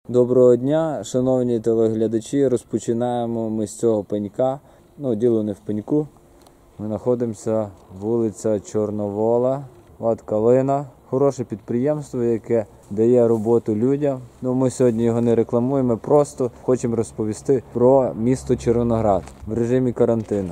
Доброго дня, шановні телеглядачі. Розпочинаємо ми з цього пенька. Діло не в пеньку. Ми знаходимося вулиця Чорновола, От Калина. Хороше підприємство, яке дає роботу людям. Ми сьогодні його не рекламуємо, ми просто хочемо розповісти про місто Червоноград в режимі карантину.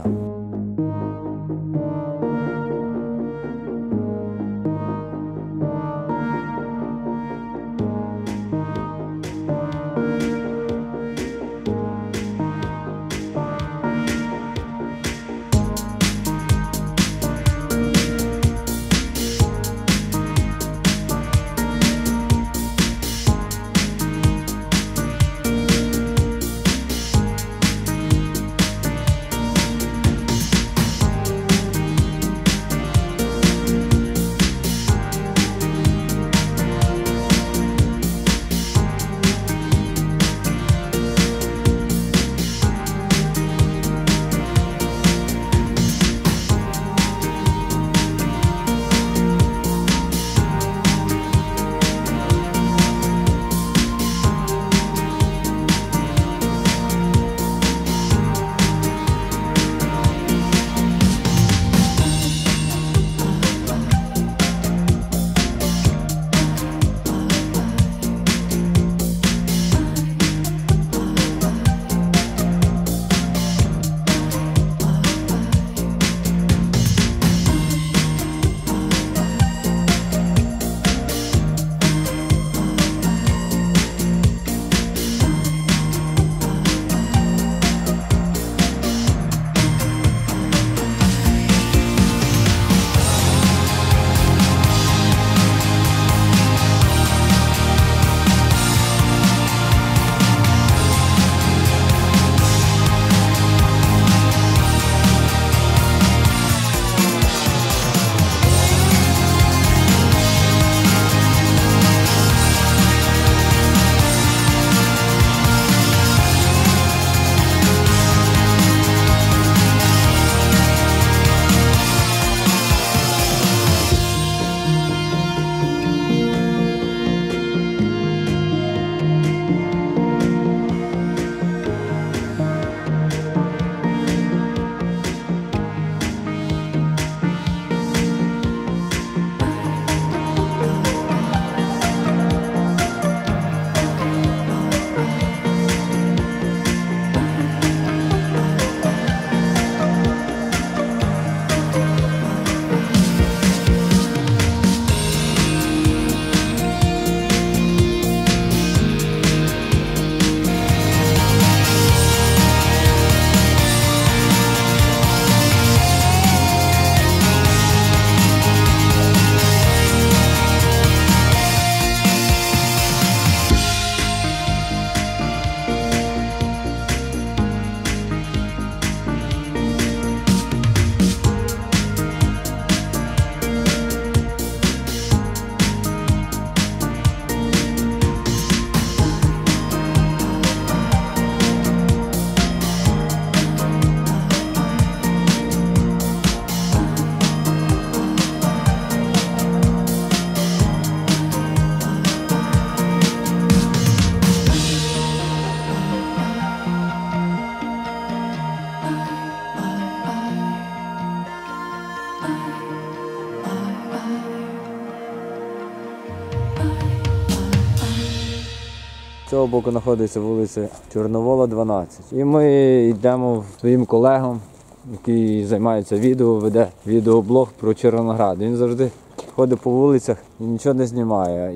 З цього боку знаходиться вулиця Чорновола, 12. І ми йдемо своїм колегам, який займається відео, веде відеоблог про Червоноград. Він завжди ходить по вулицях і нічого не знімає.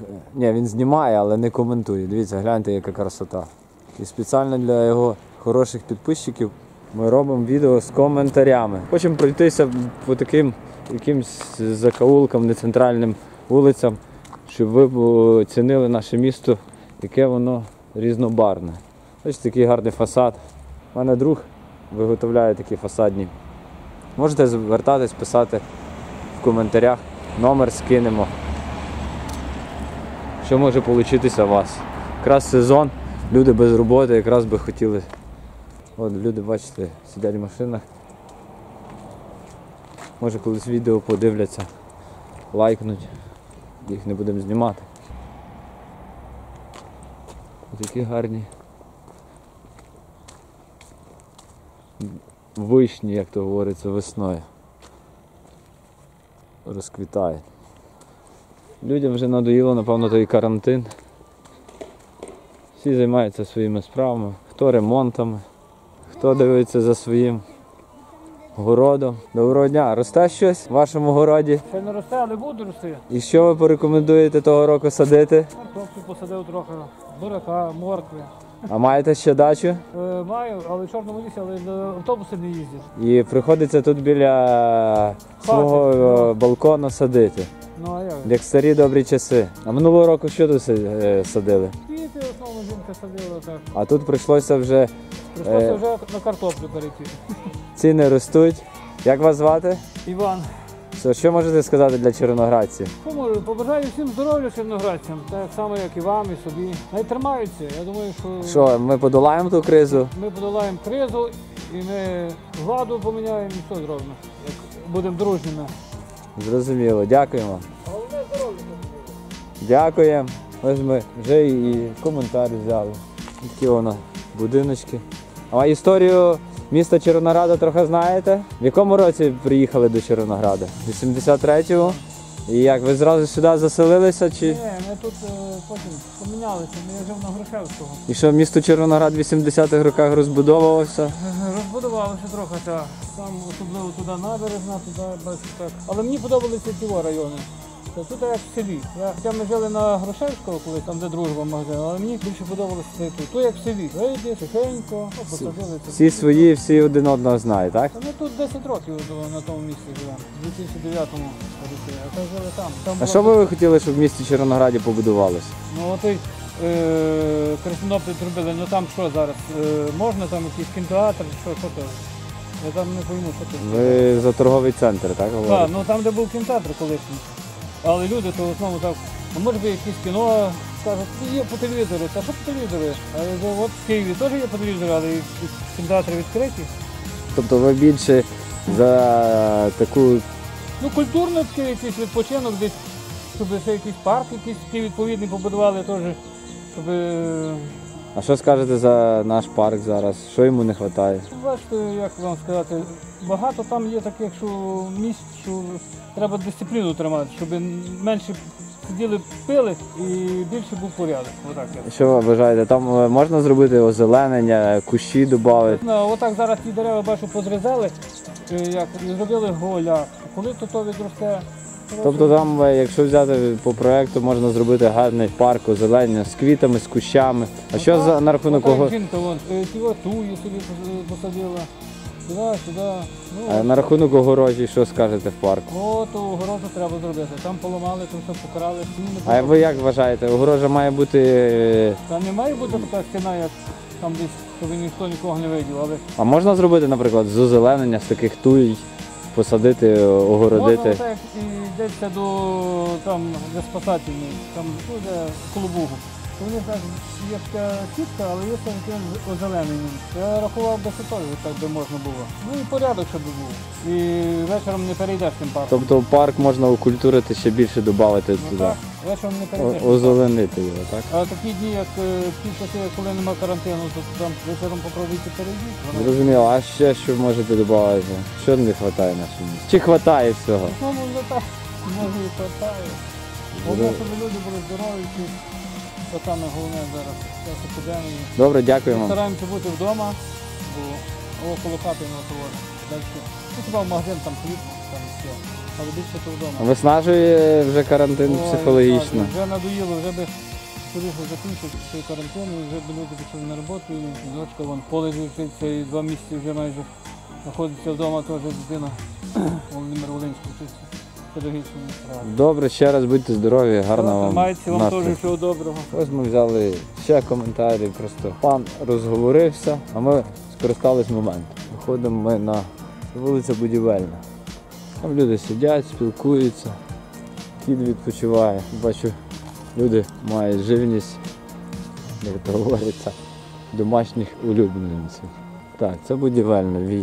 Він знімає, але не коментує. Дивіться, гляньте, яка красота. І спеціально для його хороших підписчиків ми робимо відео з коментарями. Хочемо пройтися по таким якимсь закоулкам, нецентральним вулицям, щоб ви оцінили наше місто, яке воно різнобарвне. Ось такий гарний фасад. У мене друг виготовляє такі фасадні. Можете звертатись, писати в коментарях, номер скинемо. Що може вийти у вас. Якраз сезон, люди без роботи, якраз би хотіли. От люди, бачите, сидять в машинах. Може колись відео подивляться, лайкнуть, їх не будемо знімати. Такі гарні вишні, як то говориться, весною. Розквітають. Людям вже надоїло, напевно, той карантин. Всі займаються своїми справами. Хто ремонтами, хто дивиться за своїм городом. Доброго дня. Росте щось в вашому городі? Ще не росте, але буде рости. І що ви порекомендуєте того року садити? Картоплю посадив трохи, буряка, моркви. А маєте ще дачу? Маю, але в Чорному лісі, але автобуси не їздять. І приходиться тут біля свого балкону садити. Ну а як? Як старі добрі часи. А минулого року що тут садили? Квіти, основно жінка садила так. А тут прийшлося вже, Прийшлося вже на картоплю перейти. ціни ростуть. Як вас звати? Іван, Що можете сказати для червоноградців? поможу, побажаю всім здоров'я чорноградцям, так само як і вам, і собі. Най тримаються. Я думаю, Що, ми подолаємо ту кризу? ми подолаємо кризу і ми владу поміняємо, і все зробимо. Як будемо дружніми. Зрозуміло, дякуємо. Головне здоров'я. Дякуємо. Ось ми вже і коментар взяли. Такі воно будиночки. А історію міста Червонограда трохи знаєте? В якому році приїхали до Червонограда? В 83-му? І як, ви зразу сюди заселилися чи? Ні, ми тут потім помінялися, я жив на Грушевського. І що місто Червоноград в 80-х роках розбудовувався? Розбудувалося трохи, так. Там особливо туди набережна, туди бачу так. Але мені подобалися ті райони. Тут як в селі. Хоча ми жили на Грушевського, колись там, де дружба магазин, але мені більше подобалося тут. Тут як в селі. Вийди, тихенько, посадили. Всі свої, всі один одного знають, так? Ми тут 10 років на тому місці живемо. В 2009-му років. А то жили там. А була що би ви хотіли, щоб в місті Червонограді побудувалося? Ну отой Красноноплі зробили, ну там що зараз? Можна там якийсь кінотеатр, що то? Я там не пойму, що це. Ви за торговий центр, так Так, говорите? ну там, де був кінотеатр колишній. Але люди то в основному так, ну може би якесь кіно, кажуть, є по телевізору, та що по телевізору? А от в Києві теж є по телевізору, але і кінотеатри відкриті. Тобто ви більше за таку. Ну культурно такий якийсь відпочинок десь, щоб ще якийсь парк якийсь такий відповідний побудували теж, щоб... А що скажете за наш парк зараз? Що йому не вистачає? Бачите, як вам сказати, багато там є таких, що місць, що треба дисципліну тримати, щоб менше сиділи, пили і більше був порядок. Отак я. Що ви вважаєте? Там можна зробити озеленення, кущі додати? Ну, отак зараз ті дерева, бачу, позрізали, як і зробили голяк. Коли то відросте? Тобто там, якщо взяти по проєкту, можна зробити гарний парк озеленення з квітами, з кущами. А що за на рахунок кого? Жінка вон, туї собі посадила, сюди. А на рахунок огорожі, що скажете в парку? От огорожу треба зробити. Там поламали, там все покрали. А ви як вважаєте, огорожа має бути. Та не має бути така стіна, як там десь, щоб ніхто нікого не видів, але А можна зробити, наприклад, з озеленення, з таких туй, посадити, огородити? можна так і йдеться до там, де спасательні, там буде Колобугу. То вони так, є така сітка, але є там таким озелененням. Я рахував би, що теж так би можна було. Ну і порядок, щоб був. І вечором не перейдеш тим парком. Тобто парк можна окультурити, ще більше додати Ну, туди. так, вечором не перейдеш. Озеленити його, так? А такі дні, як ті часи, коли немає карантину, то там вечором попробуйте перейдіть. Зрозуміло, а ще що можете додати? Що не вистачає нашому місті? Чи вистачає всього? Ну, не так, може і хватає. Головне, щоб люди були здорові, це саме головне зараз. Час епідемії. Добре, дякуємо. Стараємося бути вдома, бо около хати на того. Далі. Ну, хіба в магазин там хліб, там все. Але більше то вдома. Виснажує вже карантин Ой, психологічно. Вже надоїло, вже би скоріше закінчити цей карантин, і вже б люди пішли на роботу, і дочка вон в коледжі вчиться, і 2 місяці вже майже знаходиться вдома, теж дитина Володимир Волинський вчиться. Педагогічному справі. Добре, ще раз будьте здорові, гарного вам Мається вам настрою. теж всього доброго. Ось ми взяли ще коментарі, просто пан розговорився, а ми скористались моментом. Виходимо ми на вулицю Будівельна. Там люди сидять, спілкуються, кіт відпочиває. Бачу, люди мають живність, як то говориться, домашніх улюбленців. Так, це Будівельна, 8.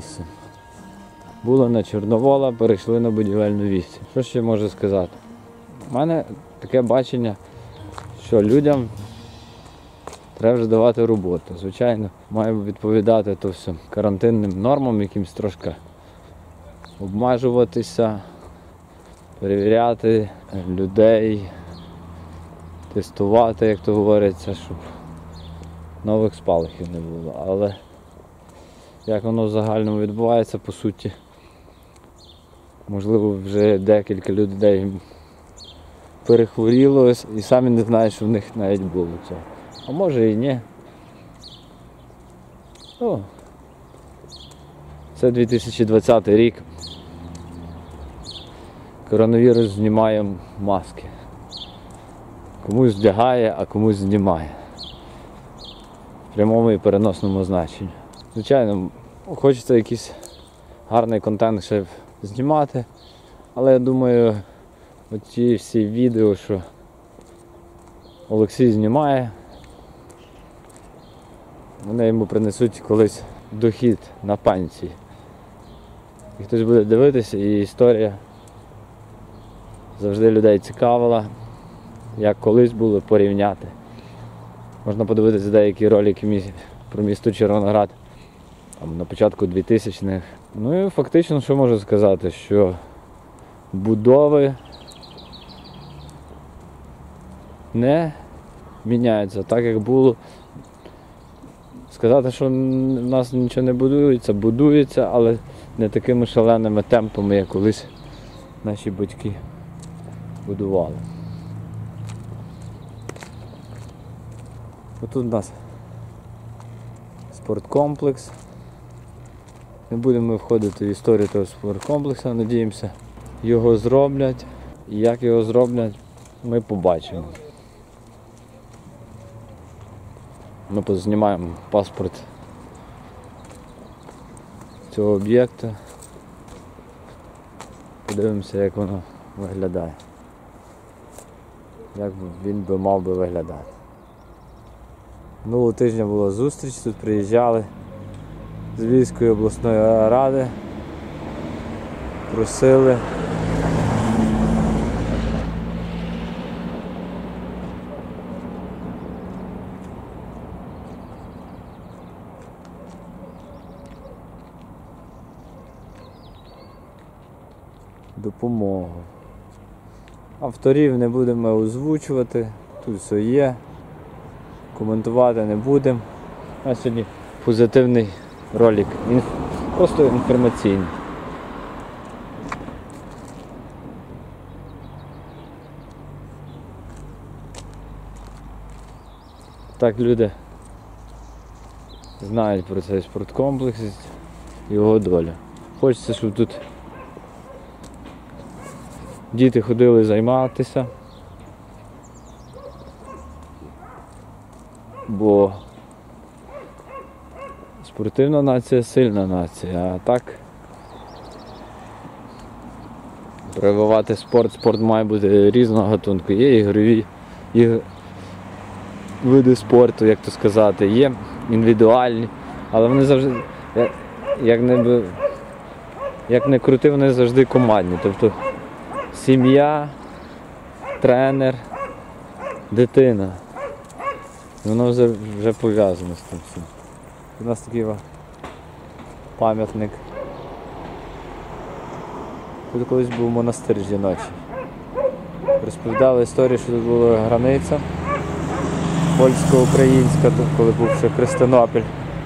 Було на Чорновола, перейшли на Будівельну 8. Що ще можу сказати? У мене таке бачення, що людям треба вже давати роботу. Звичайно, має відповідати то все карантинним нормам, якимось трошки обмежуватися, перевіряти людей, тестувати, як то говориться, щоб нових спалахів не було. Але як воно в загальному відбувається, по суті, можливо, вже декілька людей перехворіло і самі не знають, що в них навіть було цього. А може і ні. О, це 2020 рік. Коронавірус знімає маски. Комусь вдягає, а комусь знімає. В прямому і переносному значенні. Звичайно, хочеться якийсь гарний контент ще знімати, але я думаю, оці всі відео, що Олексій знімає, вони йому принесуть колись дохід на пенсії. І хтось буде дивитися, і історія завжди людей цікавила, як колись було, порівняти. Можна подивитися деякі ролики про місто Червоноград там, на початку 2000-х. Ну і фактично, що можу сказати, що будови не міняються так, як було. Сказати, що в нас нічого не будується, будується, але не такими шаленими темпами, як колись наші батьки будували. Отут у нас спорткомплекс. Не будемо входити в історію того спорткомплексу, надіємося, його зроблять. І як його зроблять, ми побачимо. Ми познімаємо паспорт цього об'єкту. Подивимося, як воно виглядає. Як він би мав би виглядати. Минулого тижня була зустріч, тут приїжджали з Львівської обласної ради, просили допомогу. Авторів не будемо озвучувати, тут все є, коментувати не будемо. У нас сьогодні позитивний ролик, просто інформаційний. Так люди знають про цей спорткомплекс і його долю. Хочеться, щоб тут діти ходили займатися, бо спортивна нація – сильна нація, а так розвивати спорт має бути різного гатунку. Є ігрові види спорту, як то сказати, є індивідуальні, але вони завжди, як не крути, вони завжди командні. Тобто сім'я, тренер, дитина. Воно вже пов'язано з тим всім. У нас такий пам'ятник. Тут колись був монастир жіночий. Розповідали історію, що тут була границя польсько-українська, коли був ще Христинопіль.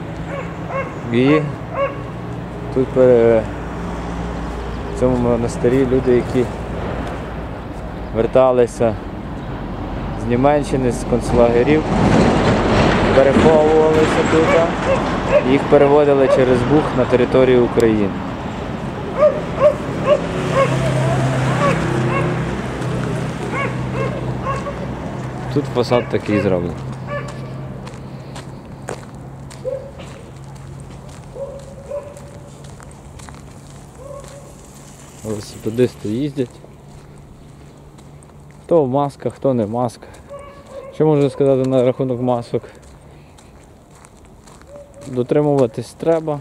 І тут в цьому монастирі люди, які верталися з Німеччини, з концлагерів, переховувалися тут, їх переводили через Буг на територію України. Тут фасад такий зроблений. Велосипедисти їздять. Хто в масках, хто не в масках. Що можу сказати на рахунок масок? Дотримуватись треба.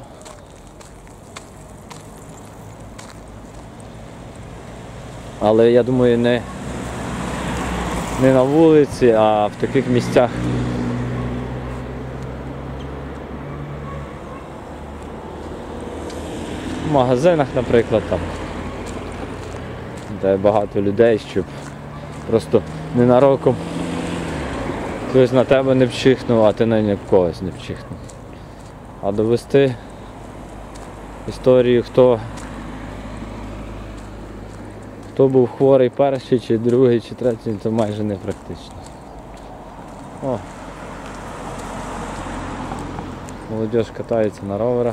Але я думаю, не на вулиці, а в таких місцях, магазинах, наприклад, там, де багато людей, щоб просто ненароком хтось на тебе не вчихнув, а ти на когось не вчихнув. А довести історію, хто був хворий перший, чи другий, чи третій, то майже не практично. О! Молодіж катається на роверах.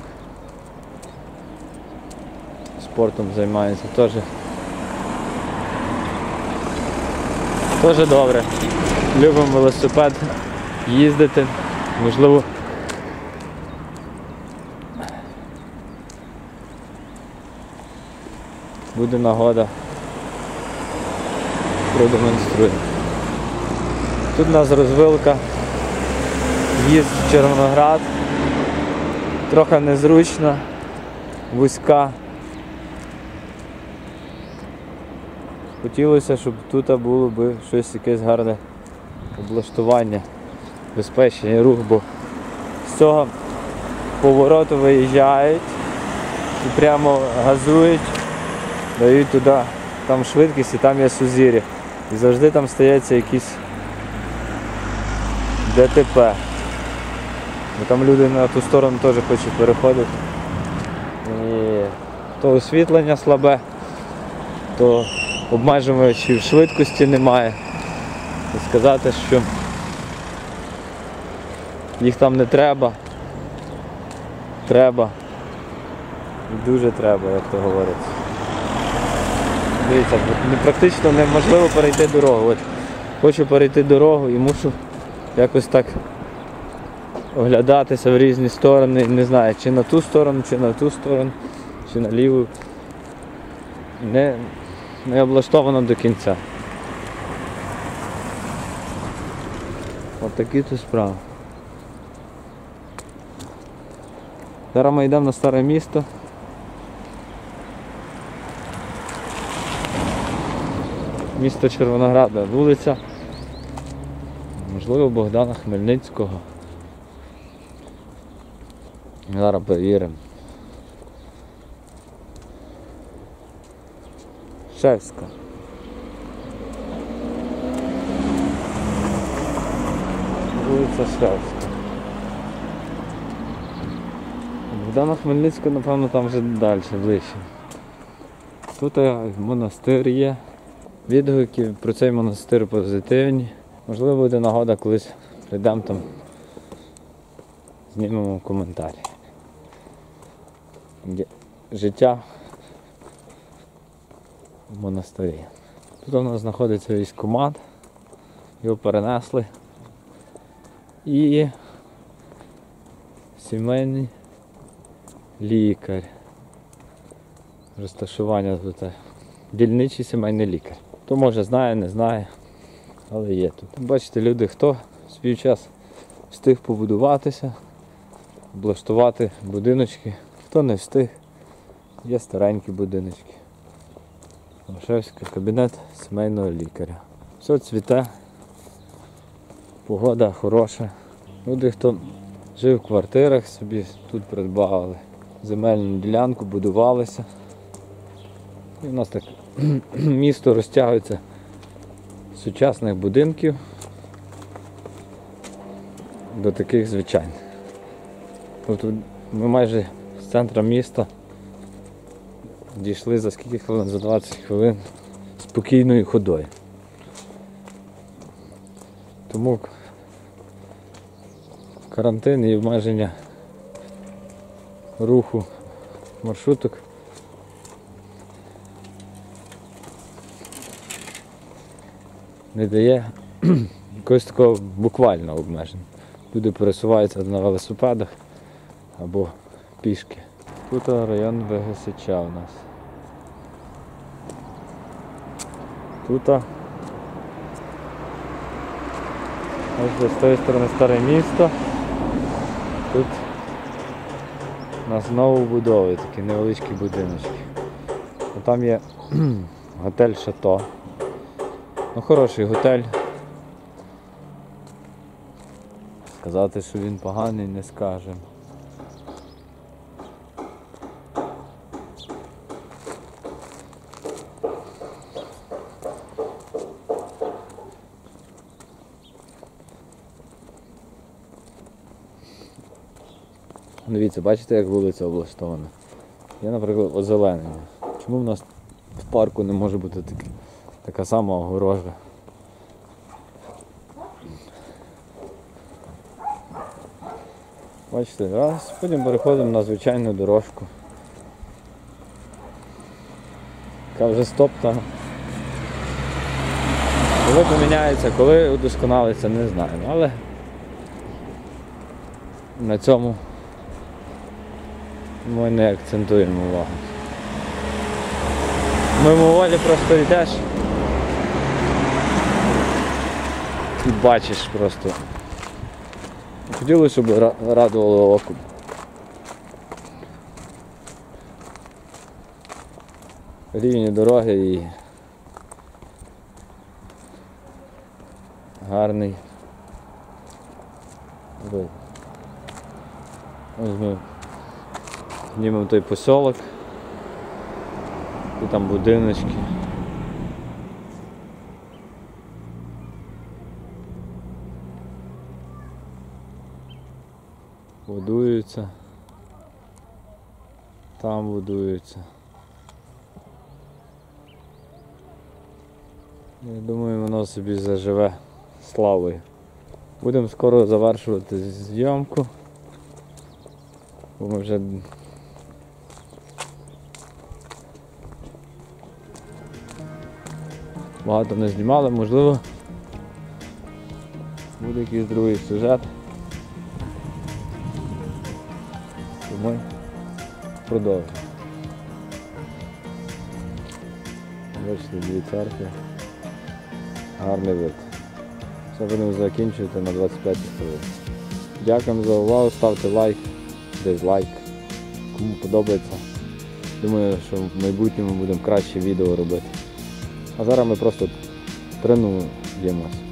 Спортом займається теж добре. Любимо велосипед їздити, можливо буде нагода, продемонструємо. Тут у нас розвилка, в'їзд в Червоноград, трохи незручна, вузька. Хотілося, щоб тут було б щось, якесь гарне облаштування, безпечний рух, бо з цього повороту виїжджають і прямо газують, дають туди, там швидкість і там є сузір'я. І завжди там стається якісь ДТП. Бо там люди на ту сторону теж хочуть переходити. І то освітлення слабе, то обмежувачів швидкості немає. І сказати, що їх там не треба. Треба. І дуже треба, як то говориться. Дивіться, практично неможливо перейти дорогу. От хочу перейти дорогу і мушу якось так оглядатися в різні сторони. Не знаю, чи на ту сторону, чи на ту сторону, чи на ліву. Не облаштовано до кінця. От такі тут справи. Зараз ми йдемо на старе місто. Місто Червонограда, вулиця, можливо, Богдана Хмельницького. Зараз перевіримо. Шевська. Вулиця Шевська. Богдана Хмельницького, напевно, там вже далі, ближче. Тут монастир є. Відгуки про цей монастир позитивні. Можливо, буде нагода, колись прийдемо там, знімемо коментарі. Життя в монастирі. Тут у нас знаходиться військкомат, його перенесли. І сімейний лікар. Розташування тут. Дільничий сімейний лікар. Хто може знає, не знає, але є тут. Бачите, люди, хто в свій час встиг побудуватися, облаштувати будиночки, хто не встиг, є старенькі будиночки. Шевська, кабінет сімейного лікаря. Все цвіте, погода хороша. Люди, хто жив в квартирах, собі тут придбавали земельну ділянку, будувалися. І в нас так місто розтягується з сучасних будинків до таких звичайних. Тобто ми майже з центра міста дійшли за скільки хвилин? За 20 хвилин спокійною ходою. Тому карантин і обмеження руху маршруток не дає якогось такого буквального обмеження. Люди пересуваються на велосипедах або пішки. Тут район Вигасича у нас. Тут ось з тої сторони старе місто. Тут у нас знову будови, такі невеличкі будиночки. Там є готель Шато. Ну, хороший готель. Сказати, що він поганий, не скажемо. Дивіться, бачите, як вулиця облаштована? Є, наприклад, озеленення. Чому в нас в парку не може бути така сама огорожа? Бачите, раз, потім переходимо на звичайну дорожку, яка вже стоптана. Коли поміняється, коли удосконалиться, не знаємо, але на цьому ми не акцентуємо увагу. Мимоволі просто йдеш і бачиш просто. Хотілося, щоб радувало око. Рівні дороги і гарний вид. Ось ми знімемо той посілок. І там будиночки. Будуються. Там будуються. Я думаю, воно собі заживе славою. Будемо скоро завершувати зйомку. Бо ми вже багато не знімали, можливо буде якийсь другий сюжет. То ми продовжимо. Бачите, дві церкви. Гарний вид. Все, будемо закінчувати на 25 хвилин. Дякуємо за увагу, ставте лайк, дизлайк. Кому подобається. Думаю, що в майбутньому будемо краще відео робити. А зараз ми просто тренуємося.